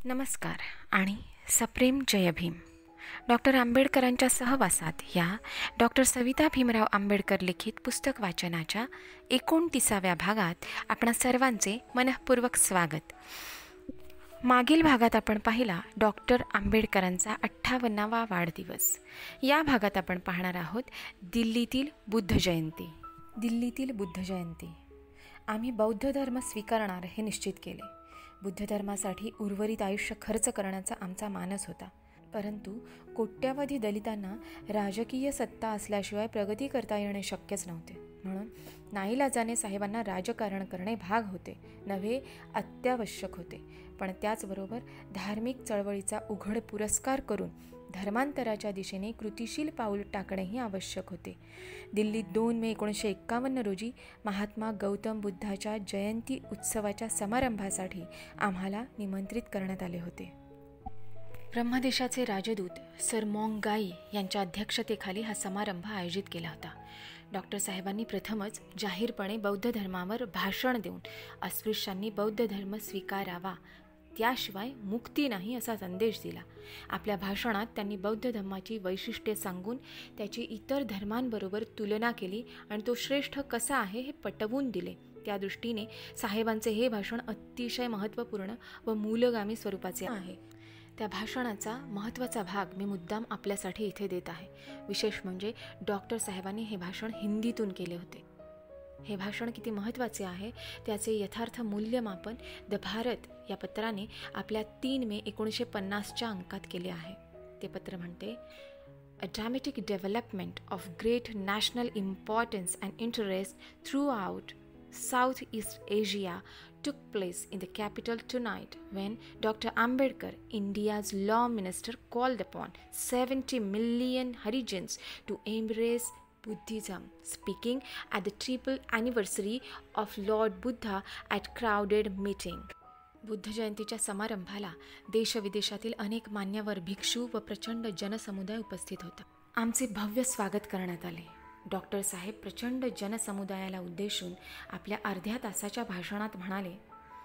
नमस्कार आणि सप्रेम जय भीम. डॉक्टर आंबेडकरांच्या सहवासात या डॉक्टर सविता भीमराव आंबेडकर लिखित पुस्तक वाचनाच्या 29व्या भागात आपणा सर्वांचे मनःपूर्वक स्वागत. मागील भागात आपण पाहिला डॉक्टर आंबेडकरांचा 58वा वाढदिवस. या भागात आपण पाहणार आहोत दिल्लीतील बुद्ध जयंती. आम्ही बौद्ध धर्म स्वीकारणार हे निश्चित केले. बुद्ध धर्मासाठी उर्वरित आयुष्य खर्च करण्याचा आमचा मानस होता. परंतु कोट्यावधी दलितांना राजकीय सत्ता असल्याशिवाय प्रगती करता येणे शक्यच नव्हते. म्हणून नाईलाजाने साहेबांना राजकारण करणे भाग होते नव्हे अत्यावश्यक होते. पण त्याचबरोबर धार्मिक चळवळीचा उघड पुरस्कार करून धर्मांतराच्या दिशेने कृतिशील पाऊल टाकणेही आवश्यक होते. दिल्लीत 2 मे 1951 रोजी महात्मा गौतम बुद्धाच्या जयंती उत्सवाच्या समारंभासाठी आम्हाला निमंत्रित करण्यात आले होते. ब्रह्मदेशाचे राजदूत सर मॉन्गाई यांच्या अध्यक्षतेखाली हा समारंभ आयोजित केला होता. डॉक्टर साहेबांनी प्रथमच जाहीरपणे बौद्ध धर्मावर भाषण देऊन अस्पृश्यांनी बौद्ध धर्म स्वीकारावा, त्याशिवाय मुक्ती नाही असा संदेश दिला. आपल्या भाषणात त्यांनी बौद्ध धर्माची वैशिष्ट्ये सांगून त्याची इतर धर्मांबरोबर तुलना केली आणि तो श्रेष्ठ कसा आहे हे पटवून दिले. त्या दृष्टीने साहेबांचे हे भाषण अतिशय महत्त्वपूर्ण व मूलगामी स्वरूपाचे आहे. त्या भाषणाचा महत्त्वाचा भाग मी मुद्दाम आपल्यासाठी इथे देत आहे. विशेष म्हणजे डॉक्टर साहेबांनी हे भाषण हिंदीतून केले होते. हे भाषण किती महत्त्वाचे आहे त्याचे यथार्थ मूल्यमापन द भारत या पत्राने आपल्या 3 मे 1950च्या अंकात केले आहे. ते पत्र म्हणते, A dramatic development of great national importance and interest throughout Southeast Asia took place in the capital tonight when Dr. Ambedkar, India's law minister, called upon 70 million Harijans to embrace Buddhism, speaking at the triple anniversary of Lord Buddha at crowded meeting. Buddha जयंतीच्या समारंभाला देशविदेशातील अनेक मान्यवर, भिक्षू व प्रचंड जनसमुदाय उपस्थित होता. आमचे भव्य स्वागत करण्यात आले. डॉक्टर साहेब प्रचंड जनसमुदायाला उद्देशून आपल्या अर्ध्या तासाच्या भाषणात म्हणाले,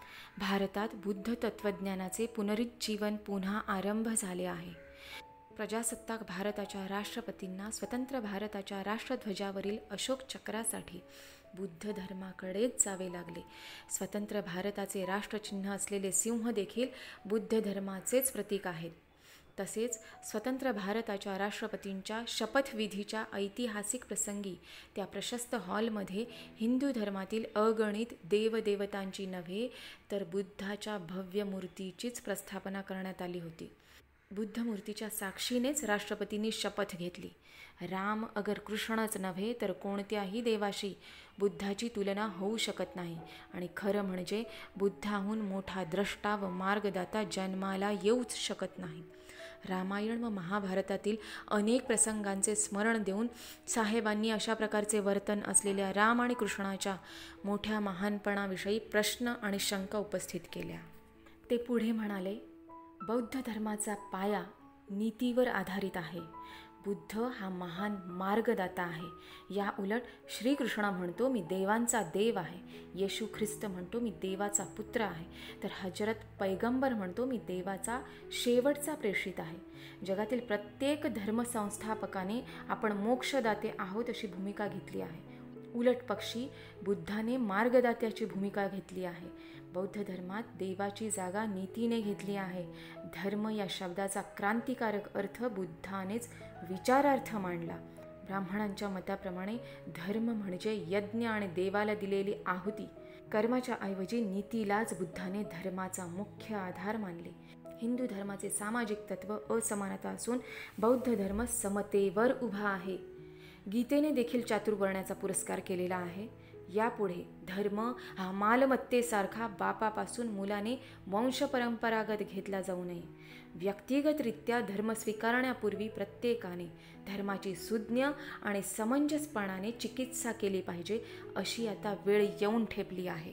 भारतात बुद्ध तत्त्वज्ञानाचे पुनरुज्जीवन पुन्हा आरंभ झाले आहे. प्रजासत्ताक भारताच्या राष्ट्रपतींना स्वतंत्र भारताच्या राष्ट्रध्वजावरील अशोक चक्रासाठी बुद्ध धर्माकडेच जावे लागले. स्वतंत्र भारताचे राष्ट्रचिन्ह असलेले सिंह देखील बुद्ध धर्माचेच प्रतीक आहेत. तसेच स्वतंत्र भारताच्या राष्ट्रपतींच्या शपथविधीच्या ऐतिहासिक प्रसंगी त्या प्रशस्त हॉलमध्ये हिंदू धर्मातील अगणित देवदेवतांची नव्हे तर बुद्धाच्या भव्य मूर्तीचीच प्रस्थापना करण्यात आली होती. बुद्ध मूर्तीच्या साक्षीनेच राष्ट्रपतींनी शपथ घेतली, राम अगर कृष्णच नव्हे तर कोणत्याही देवाशी बुद्धाची तुलना होऊ शकत नाही आणि खरं म्हणजे बुद्धाहून मोठा द्रष्टा व मार्गदाता जन्माला येऊच शकत नाही. रामायण व महाभारतातील अनेक प्रसंगांचे स्मरण देऊन साहेबांनी अशा प्रकारचे वर्तन असलेल्या राम आणि कृष्णाच्या मोठ्या महानपणाविषयी प्रश्न आणि शंका उपस्थित केल्या. ते पुढे म्हणाले, बौद्ध धर्माचा पाया नीतीवर आधारित आहे. बुद्ध हा महान मार्गदाता आहे. या उलट श्रीकृष्ण म्हणतो मी देवांचा देव आहे, येशू ख्रिस्त म्हणतो मी देवाचा पुत्र आहे, तर हजरत पैगंबर म्हणतो मी देवाचा शेवटचा प्रेषित आहे. जगातील प्रत्येक धर्मसंस्थापकाने आपण मोक्षदाते आहोत अशी भूमिका घेतली आहे. उलट पक्षी बुद्धाने मार्गदात्याची भूमिका घेतली आहे. बौद्ध धर्मात देवाची जागा नीतीने घेतली आहे. धर्म या शब्दाचा क्रांतिकारक अर्थ बुद्धानेच विचारार्थ मांडला. ब्राह्मणांच्या मताप्रमाणे धर्म म्हणजे यज्ञ आणि देवाला दिलेली आहुती. कर्माच्या ऐवजी नीतीलाच बुद्धाने धर्माचा मुख्य आधार मानले. हिंदू धर्माचे सामाजिक तत्व असमानता असून बौद्ध धर्म समतेवर उभा आहे. गीतेने देखील चातुर्वर्ण्याचा पुरस्कार केलेला आहे. यापुढे धर्म हा मालमत्तेसारखा बापापासून मुलाने वंशपरंपरागत घेतला जाऊ नये. व्यक्तिगतरित्या धर्म स्वीकारण्यापूर्वी प्रत्येकाने धर्माची सुज्ञ आणि समंजसपणाने चिकित्सा केली पाहिजे अशी आता वेळ येऊन ठेपली आहे.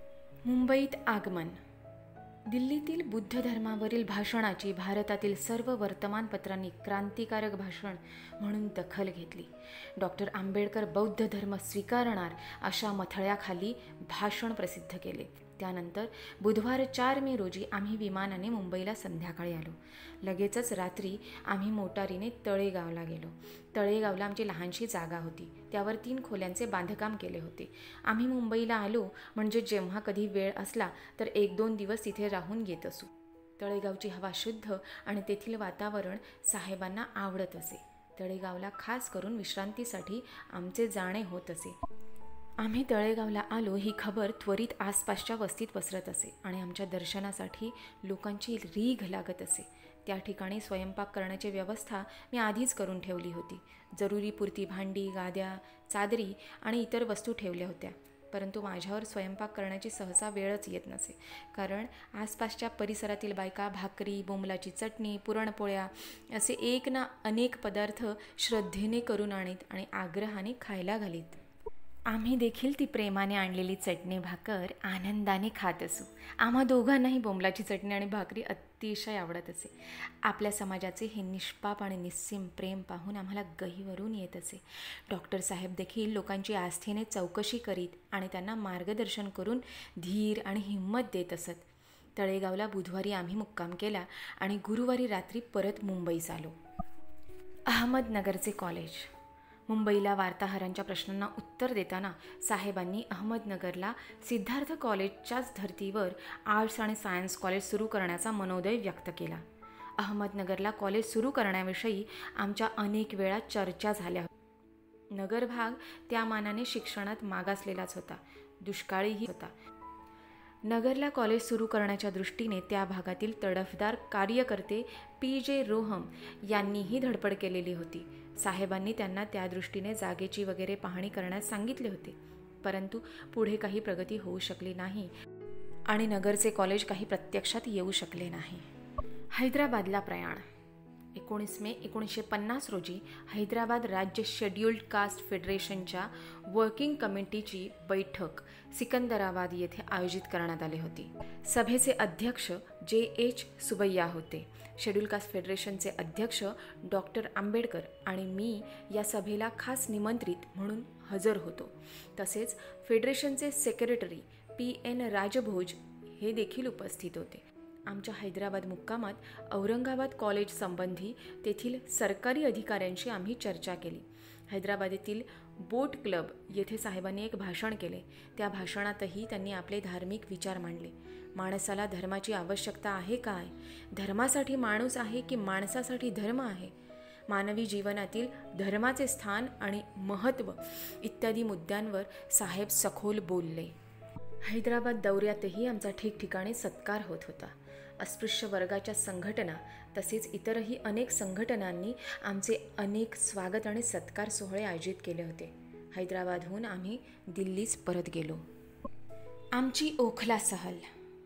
मुंबईत आगमन. दिल्लीतील बुद्ध धर्मावरील भाषणाची भारतातील सर्व वर्तमानपत्रांनी क्रांतिकारक भाषण म्हणून दखल घेतली. डॉक्टर आंबेडकर बौद्ध धर्म स्वीकारणार अशा मथळ्याखाली भाषण प्रसिद्ध केले. त्यानंतर बुधवार 4 मे रोजी आम्ही विमानाने मुंबईला संध्याकाळी आलो. लगेचच रात्री आम्ही मोटारीने तळेगावला गेलो. तळेगावला आमची लहानशी जागा होती. त्यावर 3 खोल्यांचे बांधकाम केले होते. आम्ही मुंबईला आलो म्हणजे जेव्हा कधी वेळ असला तर 1-2 दिवस तिथे राहून येत असू. तळेगावची हवा शुद्ध आणि तेथील वातावरण साहेबांना आवडत असे. तळेगावला खास करून विश्रांतीसाठी आमचे जाणे होत असे. आम्ही तळेगावला आलो ही खबर त्वरित आसपासच्या वस्तीत पसरत असे आणि आमच्या दर्शनासाठी लोकांची रीघ लागत असे. त्या ठिकाणी स्वयंपाक करण्याची व्यवस्था मी आधीच करून ठेवली होती. जरुरीपुरती भांडी, गाद्या, चादरी आणि इतर वस्तू ठेवल्या होत्या. परंतु माझ्यावर स्वयंपाक करण्याची सहसा वेळच येत नसे, कारण आसपासच्या परिसरातील बायका भाकरी, बोंबलाची चटणी, पुरणपोळ्या असे एक ना अनेक पदार्थ श्रद्धेने करून आणीत आणि आग्रहाने खायला घालीत. आम्ही देखील ती प्रेमाने आणलेली चटणी भाकर आनंदाने खात असू. आम्हा दोघांनाही बोंबलाची चटणी आणि भाकरी अतिशय आवडत असे. आपल्या समाजाचे हे निष्पाप आणि निस्सीम प्रेम पाहून आम्हाला गहिवरून येत असे. डॉक्टर साहेब देखील लोकांची आस्थेने चौकशी करीत आणि त्यांना मार्गदर्शन करून धीर आणि हिंमत देत असत. तळेगावला बुधवारी आम्ही मुक्काम केला आणि गुरुवारी रात्री परत मुंबईस आलो. अहमदनगरचे कॉलेज. मुंबईला वार्ताहरांच्या प्रश्नांना उत्तर देताना साहेबांनी अहमदनगरला सिद्धार्थ कॉलेजच्याच धर्तीवर आर्ट्स आणि सायन्स कॉलेज सुरू करण्याचा मनोदय व्यक्त केला. अहमदनगरला कॉलेज सुरू करण्याविषयी आमच्या अनेक वेळा चर्चा झाल्या. नगर भाग त्या मानाने शिक्षणात मागासलेलाच होता, दुष्काळीही होता. नगरला कॉलेज सुरू करण्याच्या दृष्टीने त्या भागातील तडफदार कार्यकर्ते PJ रोहम यांनीही धडपड केलेली होती. साहेबांनी त्यांना त्या दृष्टीने जागेची वगैरे पाहणी करण्यास सांगितले होते. परंतु पुढे काही प्रगती होऊ शकली नाही आणि नगरचे कॉलेज काही प्रत्यक्षात येऊ शकले नाही. हैदराबादला प्रयाण. 19 मे 1950 रोजी हैदराबाद राज्य शेड्युल्ड कास्ट फेडरेशनच्या वर्किंग कमिटीची बैठक सिकंदराबाद येथे आयोजित करण्यात आली होती. सभेचे अध्यक्ष JH सुबैया होते. शेड्युल्ड कास्ट फेडरेशनचे अध्यक्ष डॉक्टर आंबेडकर आणि मी या सभेला खास निमंत्रित म्हणून हजर होतो. तसेच फेडरेशनचे सेक्रेटरी PN राजभोज हे देखील उपस्थित होते. आमच्या हैदराबाद मुक्कामात औरंगाबाद कॉलेज संबंधी तेथील सरकारी अधिकाऱ्यांशी आम्ही चर्चा केली. हैदराबादेतील बोट क्लब येथे साहेबांनी एक भाषण केले. त्या भाषणातही त्यांनी आपले धार्मिक विचार मांडले. माणसाला धर्माची आवश्यकता आहे काय? धर्मासाठी माणूस आहे की माणसासाठी धर्म आहे? मानवी जीवनातील धर्माचे स्थान आणि महत्त्व इत्यादी मुद्द्यांवर साहेब सखोल बोलले. हैदराबाद दौऱ्यातही आमचा ठिकठिकाणी सत्कार होत होता. अस्पृश्य वर्गाच्या संघटना तसेच इतरही अनेक संघटनांनी आमचे अनेक स्वागत आणि सत्कार सोहळे आयोजित केले होते. हैदराबादहून आम्ही दिल्लीस परत गेलो. आमची ओखला सहल.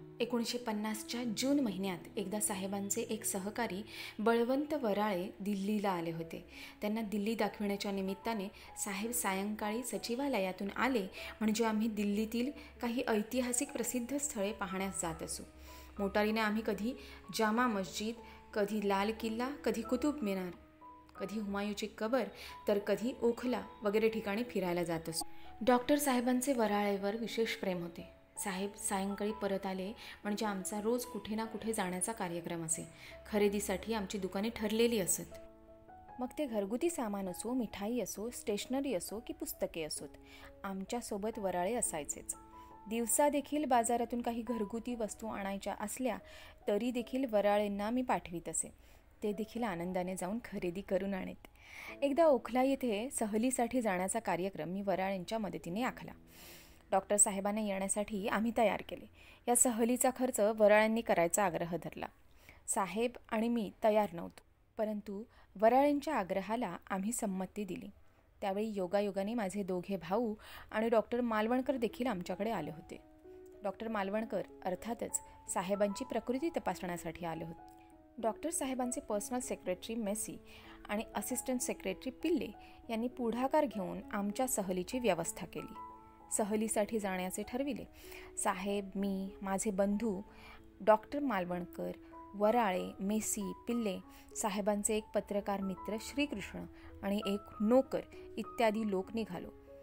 1950च्या जून महिन्यात एकदा साहेबांचे एक सहकारी बळवंत वराळे दिल्लीला आले होते. त्यांना दिल्ली दाखविण्याच्या निमित्ताने साहेब सायंकाळी सचिवालयातून आले म्हणजे आम्ही दिल्लीतील काही ऐतिहासिक प्रसिद्ध स्थळे पाहण्यास जात असू. मोटारीने आम्ही कधी जामा मस्जिद, कधी लाल किल्ला, कधी कुतुब मिनार, कधी हुमायूची कबर तर कधी ओखला वगैरे ठिकाणी फिरायला जात असू. डॉक्टर साहेबांचे वराळेवर विशेष प्रेम होते. साहेब सायंकाळी परत आले म्हणजे आमचा रोज कुठे ना कुठे जाण्याचा कार्यक्रम असे. खरेदीसाठी आमची दुकाने ठरलेली असत. मग ते घरगुती सामान असो, मिठाई असो, स्टेशनरी असो की पुस्तके असोत, आमच्यासोबत वराळे असायचेच. दिवसा देखील बाजारातून काही घरगुती वस्तू आणायच्या असल्या तरी देखील वराळेंना मी पाठवीत असे. ते देखील आनंदाने जाऊन खरेदी करून आणत. एकदा ओखला येथे सहलीसाठी जाण्याचा कार्यक्रम मी वराळेंच्या मदतीने आखला. डॉक्टर साहेबांना येण्यासाठी आम्ही तयार केले. या सहलीचा खर्च वराळेंनी करायचा आग्रह धरला. साहेब आणि मी तयार नव्हतो, परंतु वराळेंच्या आग्रहाला आम्ही संमती दिली. त्यावेळी योगायोगाने माझे दोघे भाऊ आणि डॉक्टर मालवणकर देखील आमच्याकडे आले होते. डॉक्टर मालवणकर अर्थातच साहेबांची प्रकृती तपासण्यासाठी आले होते. डॉक्टर साहेबांचे पर्सनल सेक्रेटरी मेसी आणि असिस्टंट सेक्रेटरी पिल्ले यांनी पुढाकार घेऊन आमच्या सहलीची व्यवस्था केली. सहलीसाठी जाण्याचे ठरविले. साहेब, मी, माझे बंधू डॉक्टर मालवणकर, वराळे, मेसी, पिल्ले, साहेबांचे एक पत्रकार मित्र श्रीकृष्ण आणि एक नोकर इत्यादी लोक निघालो.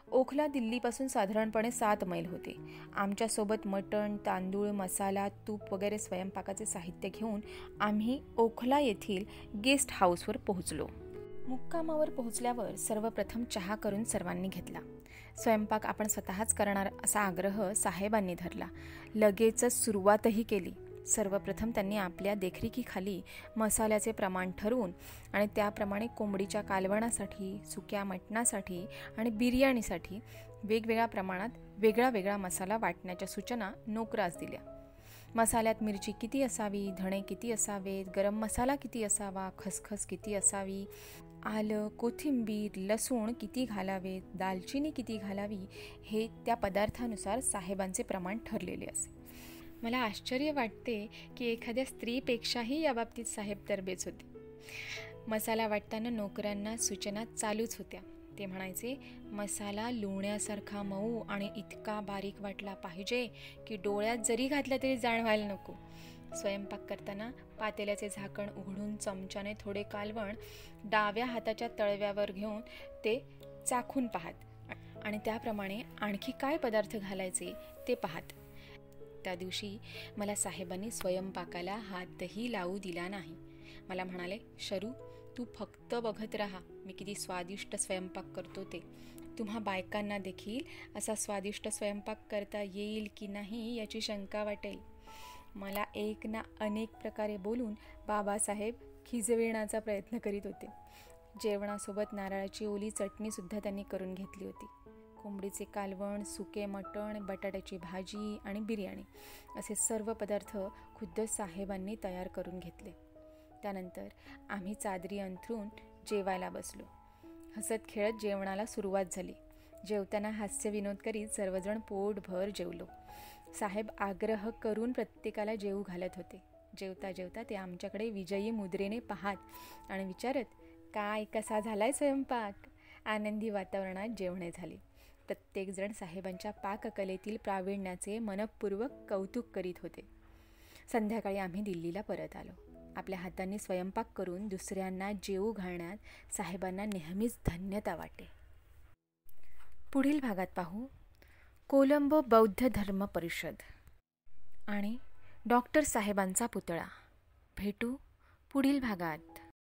ओखला दिल्लीपासून साधारणपणे 7 मैल होते. आमच्यासोबत मटण, तांदूळ, मसाला, तूप वगैरे स्वयंपाकाचे साहित्य घेऊन आम्ही ओखला येथील गेस्ट हाऊसवर पोहोचलो. मुक्कामावर पोहोचल्यावर सर्वप्रथम चहा करून सर्वांनी घेतला. स्वयंपाक आपण स्वतःच करणार असा आग्रह साहेबांनी धरला. लगेचच सुरुवातही केली. सर्वप्रथम त्यांनी आपल्या देखरेखीखाली मसाल्याचे प्रमाण ठरवून आणि त्याप्रमाणे कोंबडीच्या कालवणासाठी, सुक्या मटणासाठी आणि बिर्याणीसाठी वेगवेगळ्या प्रमाणात वेगळा वेगळा मसाला वाटण्याच्या सूचना नोकरास दिल्या. मसाल्यात मिरची किती असावी, धणे किती असावेत, गरम मसाला किती असावा, खसखस किती असावी, आलं, कोथिंबीर, लसूण किती घालावेत, दालचिनी किती घालावी, हे त्या पदार्थानुसार साहेबांचे प्रमाण ठरलेले असे. मला आश्चर्य वाटते की एखाद्या स्त्रीपेक्षाही याबाबतीत साहेब तरबेज होते. मसाला वाटताना नोकरांना सूचना चालूच होत्या. ते म्हणायचे, मसाला लोण्यासारखा मऊ आणि इतका बारीक वाटला पाहिजे की डोळ्यात जरी घातला तरी जाणवायला नको. स्वयंपाक करताना पातेल्याचे झाकण उघडून चमच्याने थोडे कालवण डाव्या हाताच्या तळव्यावर घेऊन ते चाखून पाहत आणि त्याप्रमाणे आणखी काय पदार्थ घालायचे ते पाहत. त्या दिवशी मला साहेबांनी स्वयंपाकाला हातही लावू दिला नाही. मला म्हणाले, शरू, तू फक्त बघत राहा, मी किती स्वादिष्ट स्वयंपाक करतो ते. तुम्हा बायकांना देखील असा स्वादिष्ट स्वयंपाक करता येईल की नाही याची शंका वाटेल. मला एक ना अनेक प्रकारे बोलून बाबासाहेब खिजविण्याचा प्रयत्न करीत होते. जेवणासोबत नारळाची ओली चटणीसुद्धा त्यांनी करून घेतली होती. कोंबडीचे कालवण, सुके मटण, बटाट्याची भाजी आणि बिर्याणी असे सर्व पदार्थ खुद्द साहेबांनी तयार करून घेतले. त्यानंतर आम्ही चादरी अंथरून जेवायला बसलो. हसत खेळत जेवणाला सुरुवात झाली. जेवताना हास्यविनोद करीत सर्वजण पोटभर जेवलो. साहेब आग्रह करून प्रत्येकाला जेवू घालत होते. जेवता जेवता ते आमच्याकडे विजयी मुद्रेने पाहत आणि विचारत, काय कसा झालाय स्वयंपाक. आनंदी वातावरणात जेवणे झाले. प्रत्येकजण साहेबांच्या पाककलेतील प्रावीण्याचे मनःपूर्वक कौतुक करीत होते. संध्याकाळी आम्ही दिल्लीला परत आलो. आपल्या हातांनी स्वयंपाक करून दुसऱ्यांना जेवू घालण्यात साहेबांना नेहमीच धन्यता वाटे. पुढील भागात पाहू कोलंबो बौद्ध धर्म परिषद आणि डॉक्टर साहेबांचा पुतळा. भेटू पुढील भागात.